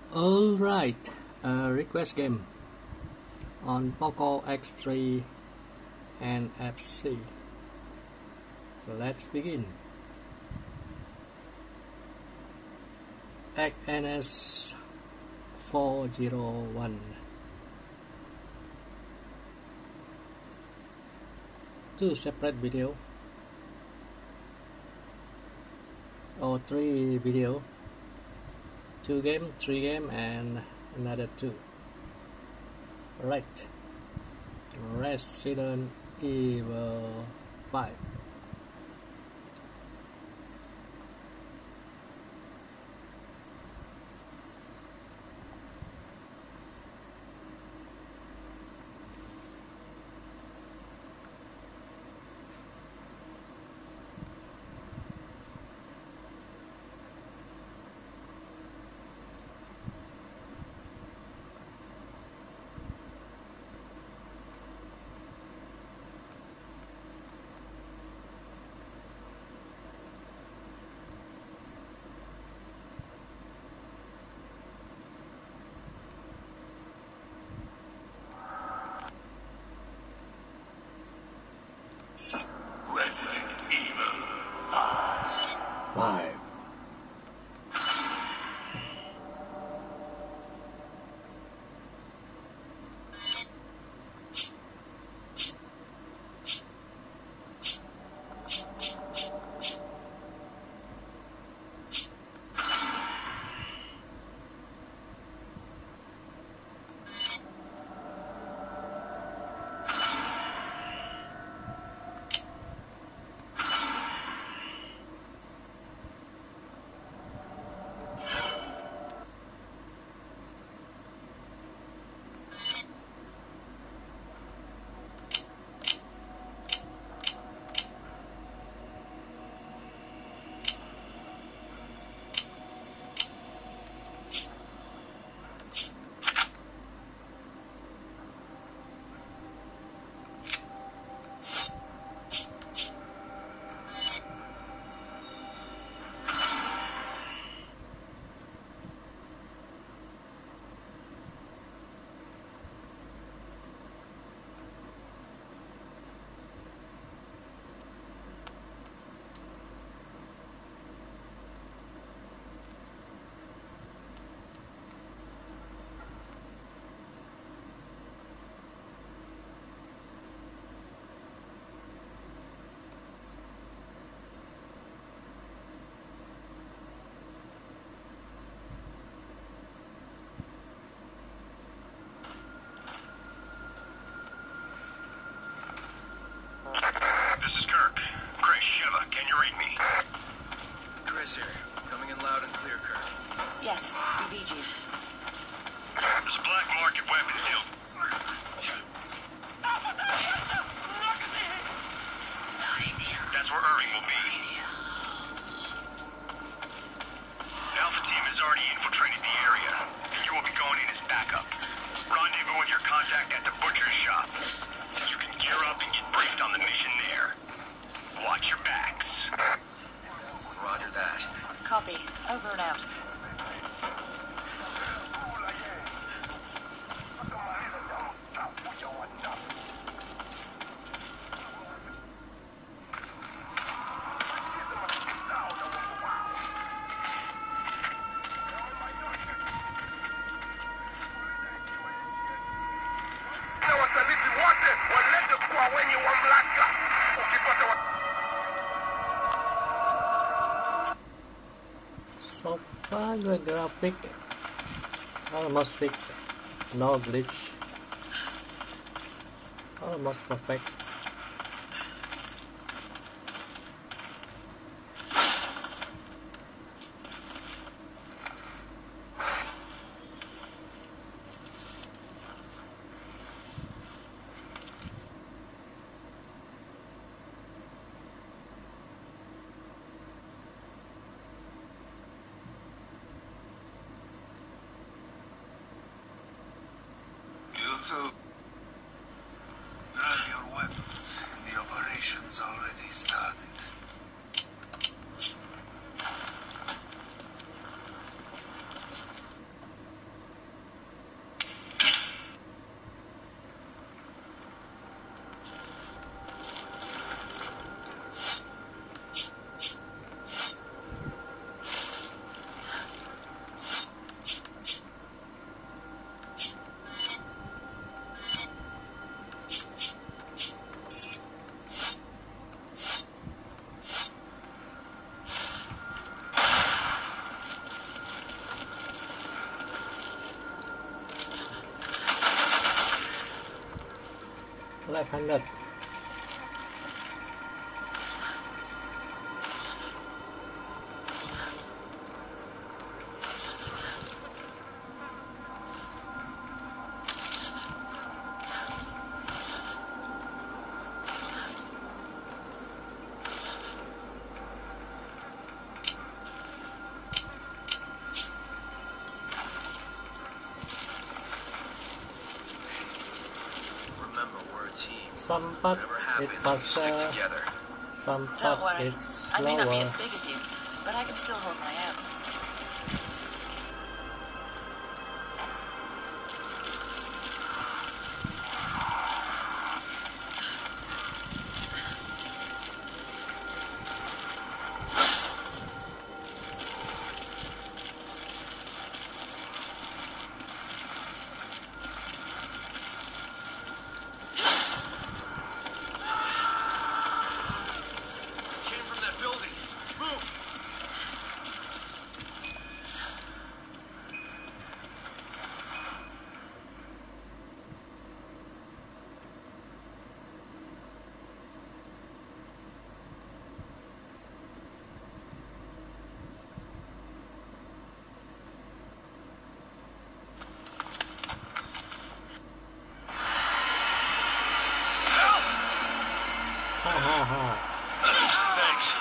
Alright, request game on Poco X3 and FC. Let's begin. XNS 401. 2 separate video or 3 video, 2 game, 3 game, and another 2. Right. Resident Evil 5. Resident Evil 5. This is Kirk. Chris, Shiva, can you read me? Chris here. Coming in loud and clear, Kirk. Yes, BBG. There's a black market weapons deal. That's where Irving will be. Alpha team has already infiltrated the area, and you will be going in as backup. Rendezvous with your contact at the butcher's shop. You can gear up and get briefed on the mission there. Watch your backs. Roger that. Copy. Over and out. So far the graphic almost fixed, no glitch, almost perfect. You grab your weapons. The operation's already started. left-handed. Some part it's faster, some Don't part worry. it's I may not be slower. as big as you, but I can still hold my own. Thanks.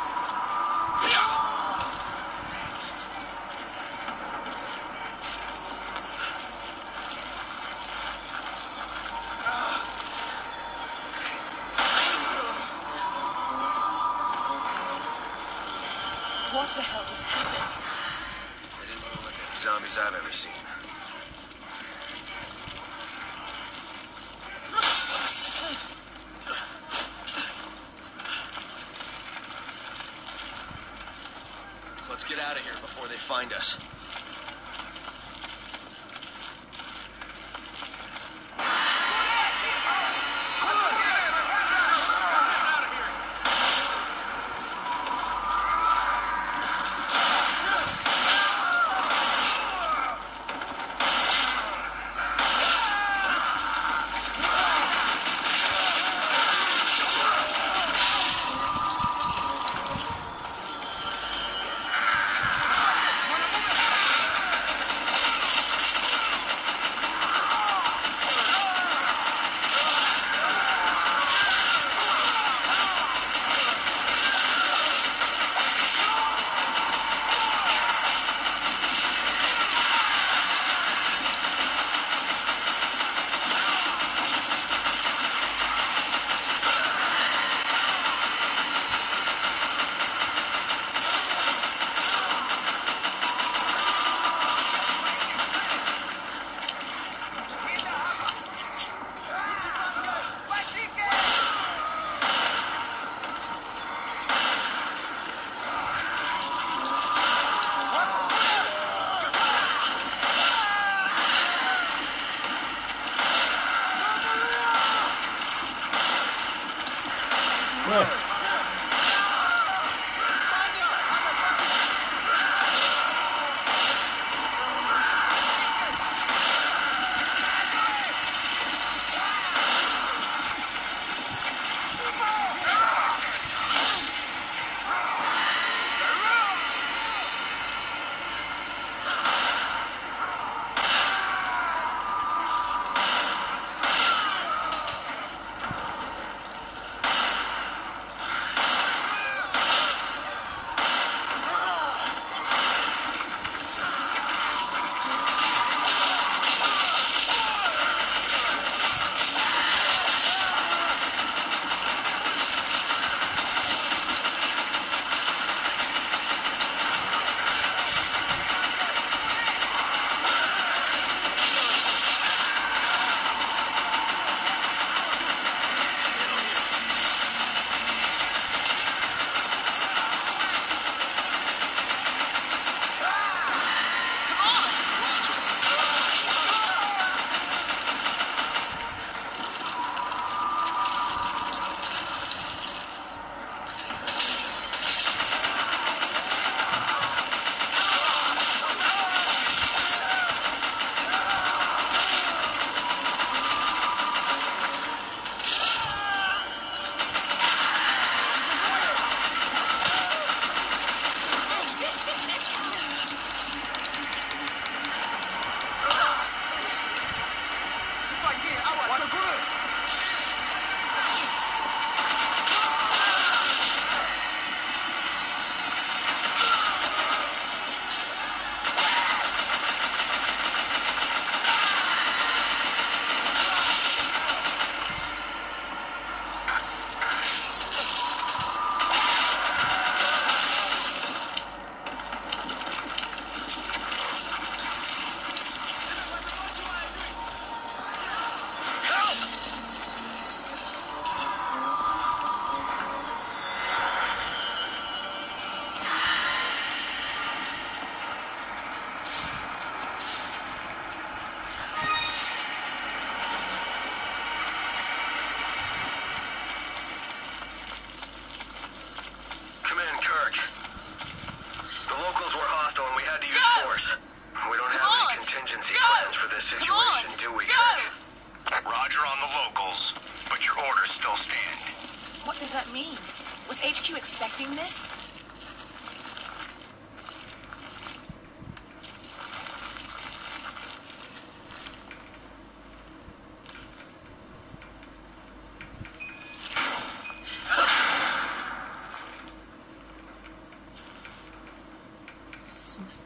What the hell just happened? They didn't look like any zombies I've ever seen. Let's get out of here before they find us.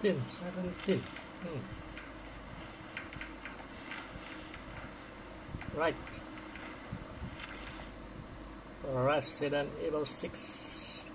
17. Right. Resident Evil 6.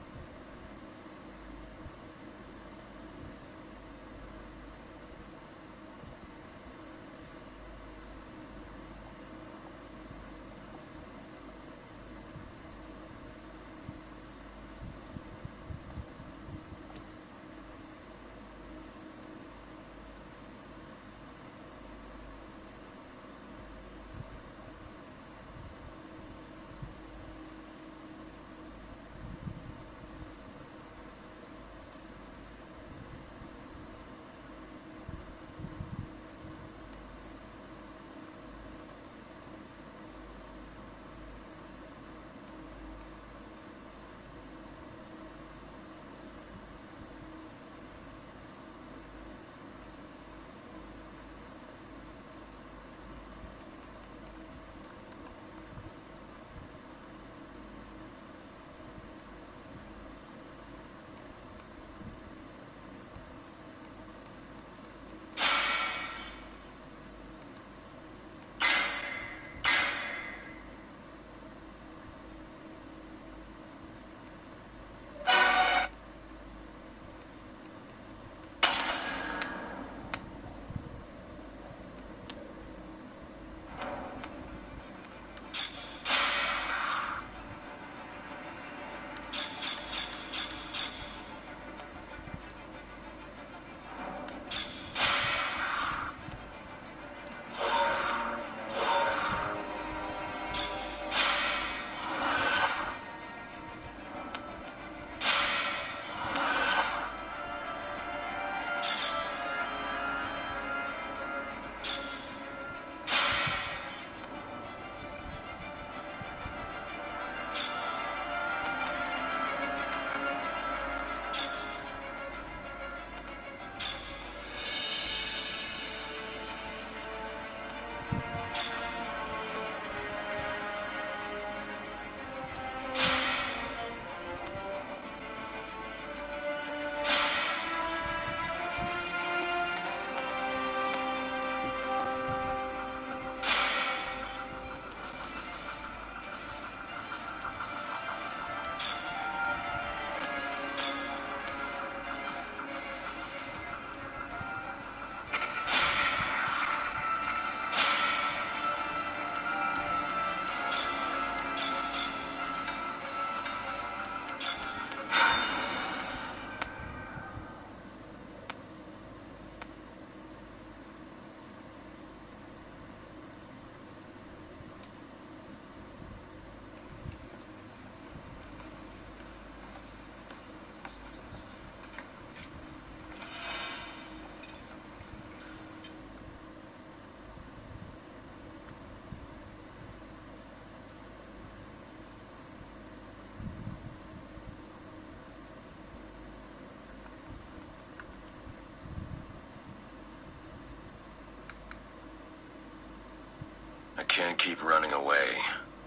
I can't keep running away.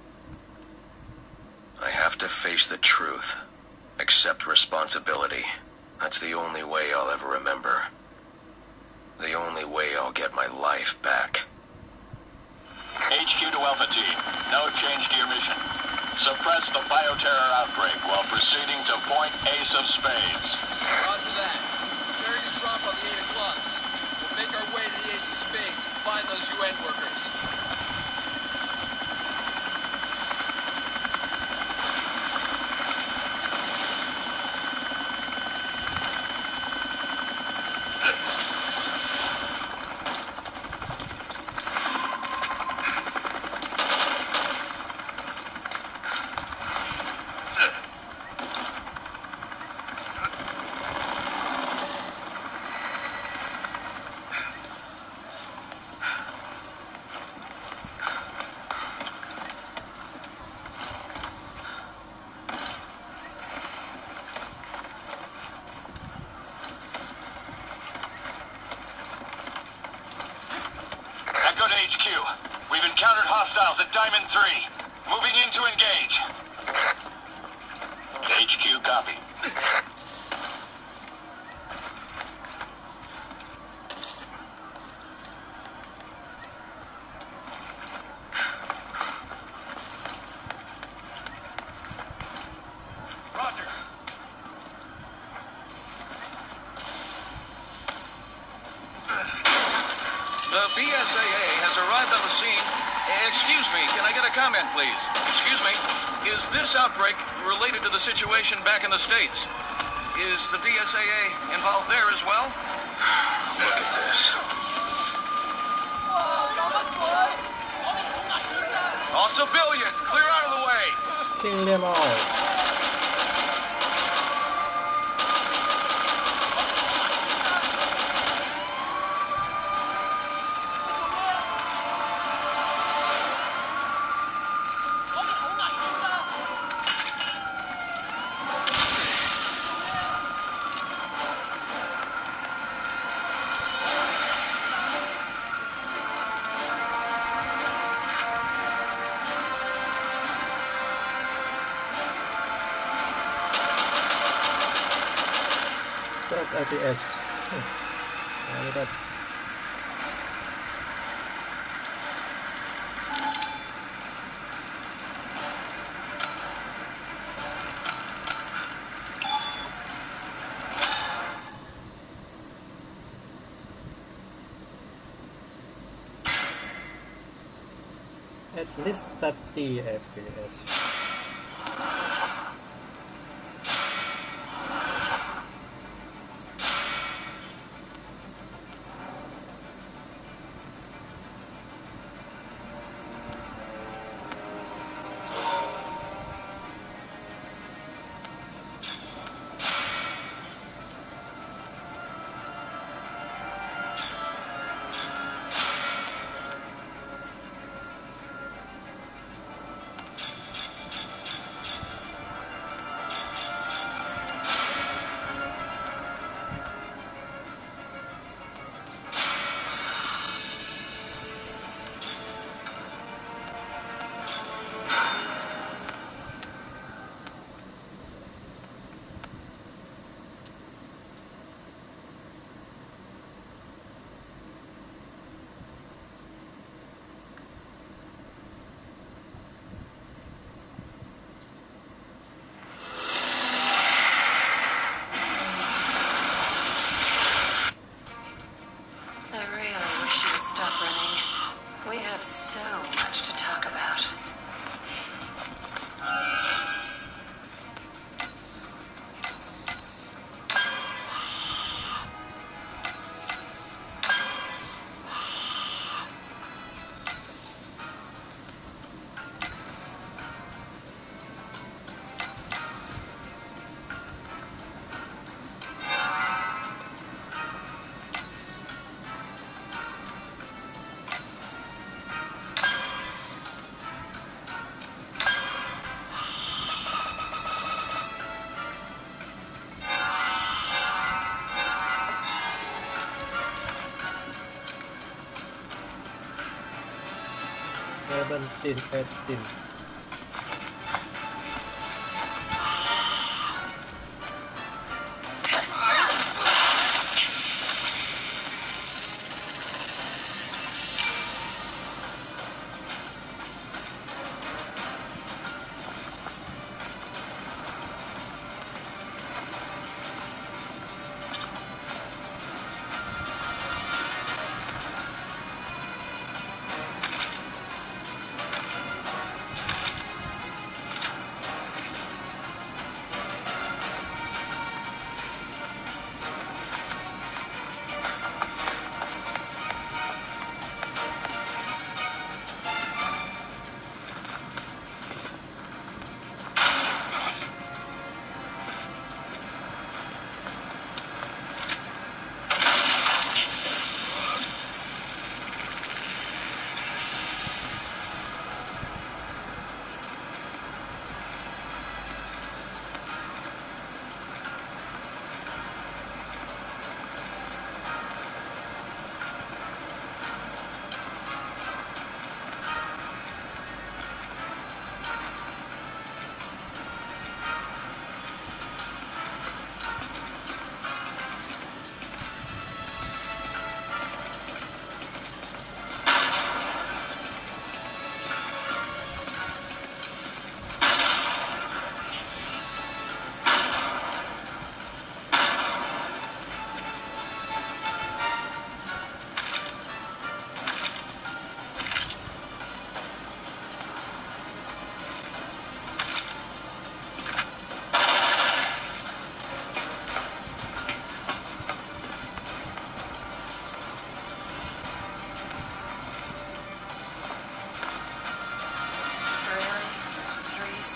I have to face the truth. Accept responsibility. That's the only way I'll ever remember. The only way I'll get my life back. HQ to Alpha Team. No change to your mission. Suppress the bioterror outbreak while proceeding to point Ace of Spades. Roger that. Carry the drop on the 8 of clubs. We'll make our way to the Ace of Spades and find those UN workers. We've encountered hostiles at Diamond 3. Moving in to engage. HQ, copy. The BSAA has arrived on the scene. Excuse me, can I get a comment, please? Excuse me, is this outbreak related to the situation back in the States? Is the BSAA involved there as well? Look at this. All civilians, clear out of the way! Kill them all. RTS. Look at that. At least 30 FPS. Tin 18.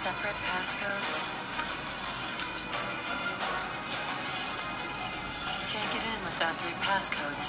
separate passcodes? Can't get in without 3 passcodes.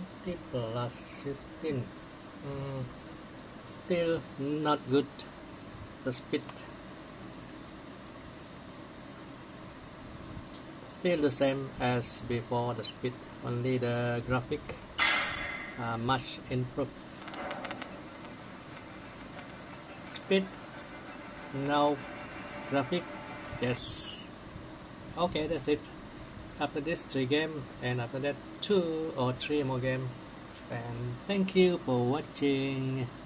20 plus 15. Still not good. The speed still the same as before. The speed, only the graphic much improved. Speed, no graphic, yes. Okay, that's it. After this 3 game, and after that 2 or 3 more game. And thank you for watching.